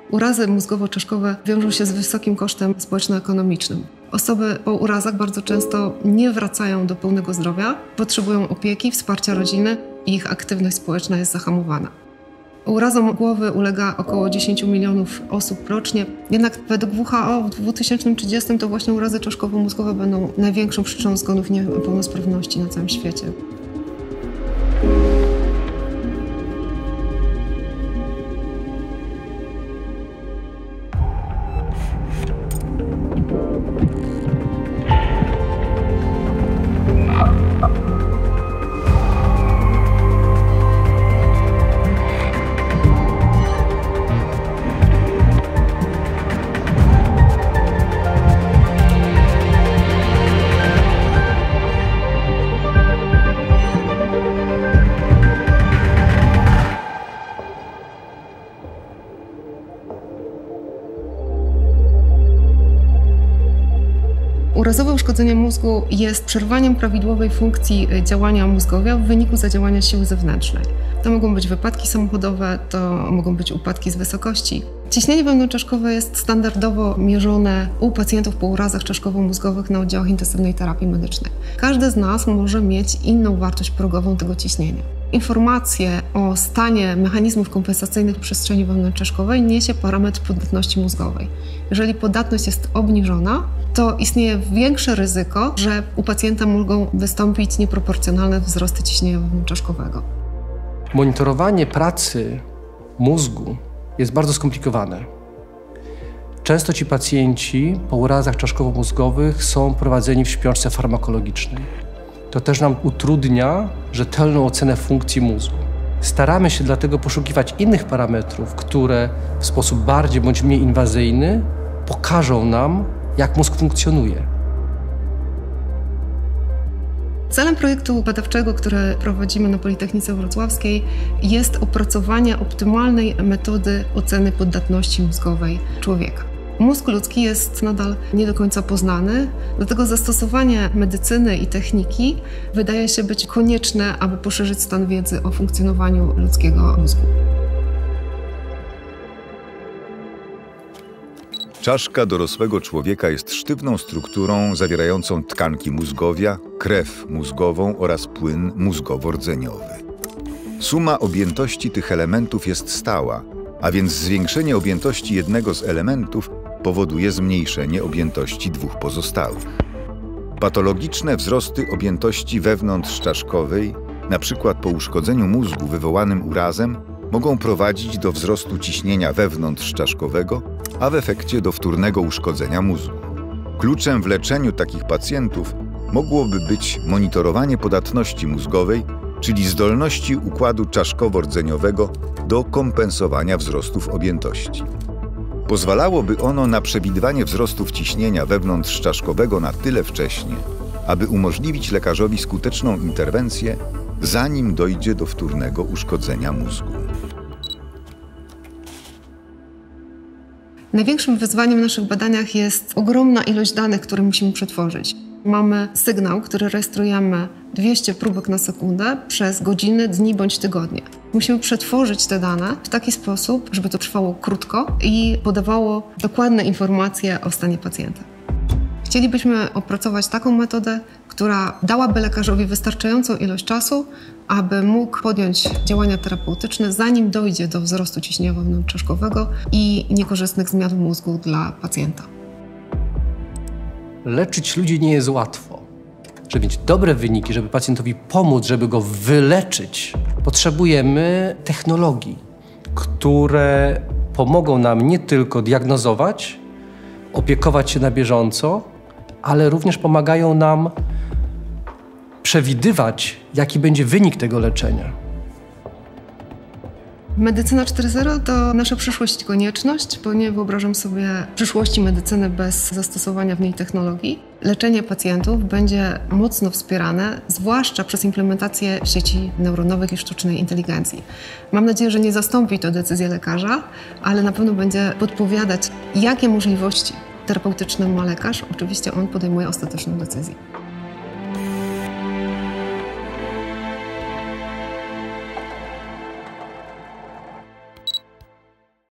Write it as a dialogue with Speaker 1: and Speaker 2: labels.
Speaker 1: Urazy mózgowo-czaszkowe wiążą się z wysokim kosztem społeczno-ekonomicznym. Osoby po urazach bardzo często nie wracają do pełnego zdrowia, potrzebują opieki, wsparcia rodziny i ich aktywność społeczna jest zahamowana. Urazom głowy ulega około 10 milionów osób rocznie, jednak według WHO w 2030 to właśnie urazy czaszkowo-mózgowe będą największą przyczyną zgonów niepełnosprawności na całym świecie. Urazowe uszkodzenie mózgu jest przerwaniem prawidłowej funkcji działania mózgowia w wyniku zadziałania siły zewnętrznej. To mogą być wypadki samochodowe, to mogą być upadki z wysokości. Ciśnienie wewnątrzczaszkowe jest standardowo mierzone u pacjentów po urazach czaszkowo-mózgowych na oddziałach intensywnej terapii medycznej. Każdy z nas może mieć inną wartość progową tego ciśnienia. Informacje o stanie mechanizmów kompensacyjnych w przestrzeni wewnątrzczaszkowej niesie parametr podatności mózgowej. Jeżeli podatność jest obniżona, to istnieje większe ryzyko, że u pacjenta mogą wystąpić nieproporcjonalne wzrosty ciśnienia wewnątrzczaszkowego.
Speaker 2: Monitorowanie pracy mózgu jest bardzo skomplikowane. Często ci pacjenci po urazach czaszkowo-mózgowych są prowadzeni w śpiączce farmakologicznej. To też nam utrudnia rzetelną ocenę funkcji mózgu. Staramy się dlatego poszukiwać innych parametrów, które w sposób bardziej bądź mniej inwazyjny pokażą nam, jak mózg funkcjonuje.
Speaker 1: Celem projektu badawczego, który prowadzimy na Politechnice Wrocławskiej, jest opracowanie optymalnej metody oceny podatności mózgowej człowieka. Mózg ludzki jest nadal nie do końca poznany, dlatego zastosowanie medycyny i techniki wydaje się być konieczne, aby poszerzyć stan wiedzy o funkcjonowaniu ludzkiego mózgu.
Speaker 3: Czaszka dorosłego człowieka jest sztywną strukturą zawierającą tkanki mózgowia, krew mózgową oraz płyn mózgowo-rdzeniowy. Suma objętości tych elementów jest stała, a więc zwiększenie objętości jednego z elementów powoduje zmniejszenie objętości dwóch pozostałych. Patologiczne wzrosty objętości wewnątrzczaszkowej, np. po uszkodzeniu mózgu wywołanym urazem, mogą prowadzić do wzrostu ciśnienia wewnątrzczaszkowego, a w efekcie do wtórnego uszkodzenia mózgu. Kluczem w leczeniu takich pacjentów mogłoby być monitorowanie podatności mózgowej, czyli zdolności układu czaszkowo-rdzeniowego do kompensowania wzrostów objętości. Pozwalałoby ono na przewidywanie wzrostów ciśnienia wewnątrzczaszkowego na tyle wcześnie, aby umożliwić lekarzowi skuteczną interwencję, zanim dojdzie do wtórnego uszkodzenia mózgu.
Speaker 1: Największym wyzwaniem w naszych badaniach jest ogromna ilość danych, które musimy przetworzyć. Mamy sygnał, który rejestrujemy 200 próbek na sekundę przez godziny, dni bądź tygodnie. Musimy przetworzyć te dane w taki sposób, żeby to trwało krótko i podawało dokładne informacje o stanie pacjenta. Chcielibyśmy opracować taką metodę, która dałaby lekarzowi wystarczającą ilość czasu, aby mógł podjąć działania terapeutyczne, zanim dojdzie do wzrostu ciśnienia wewnątrzczaszkowego i niekorzystnych zmian w mózgu dla pacjenta.
Speaker 2: Leczyć ludzi nie jest łatwo. Żeby mieć dobre wyniki, żeby pacjentowi pomóc, żeby go wyleczyć, potrzebujemy technologii, które pomogą nam nie tylko diagnozować, opiekować się na bieżąco, ale również pomagają nam przewidywać, jaki będzie wynik tego leczenia.
Speaker 1: Medycyna 4.0 to nasza przyszłość i konieczność, bo nie wyobrażam sobie przyszłości medycyny bez zastosowania w niej technologii. Leczenie pacjentów będzie mocno wspierane, zwłaszcza przez implementację sieci neuronowych i sztucznej inteligencji. Mam nadzieję, że nie zastąpi to decyzję lekarza, ale na pewno będzie podpowiadać, jakie możliwości terapeutyczne ma lekarz. Oczywiście on podejmuje ostateczną decyzję.